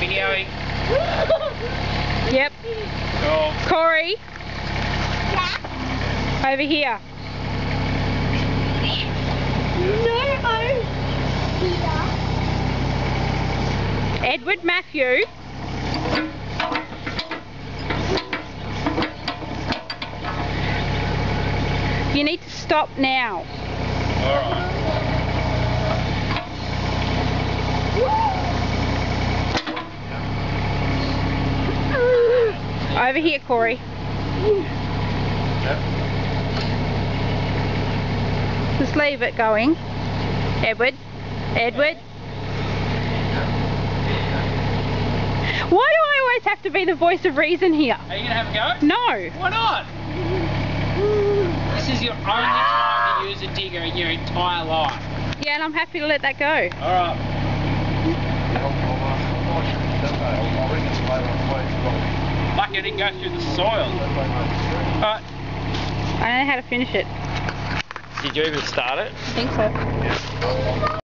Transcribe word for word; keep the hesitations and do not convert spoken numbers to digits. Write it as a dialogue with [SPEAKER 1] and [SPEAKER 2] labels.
[SPEAKER 1] Videoing.
[SPEAKER 2] Yep.
[SPEAKER 1] Cool.
[SPEAKER 2] Corey,
[SPEAKER 3] Yeah.
[SPEAKER 2] over here.
[SPEAKER 3] No. Here.
[SPEAKER 2] Edward Matthew. You need to stop now.
[SPEAKER 1] Alright.
[SPEAKER 2] Over here, Corey.
[SPEAKER 1] Yep.
[SPEAKER 2] Just leave it going. Edward. Edward. Why do I always have to be the voice of reason here?
[SPEAKER 1] Are you going to have a go?
[SPEAKER 2] No.
[SPEAKER 1] Why not? This is your only time to use a digger in your entire life.
[SPEAKER 2] Yeah, and I'm happy to let that go.
[SPEAKER 1] Alright. Lucky I didn't go through the soil. Alright.
[SPEAKER 2] I don't know how to finish it.
[SPEAKER 1] Did you even start it?
[SPEAKER 2] I think so.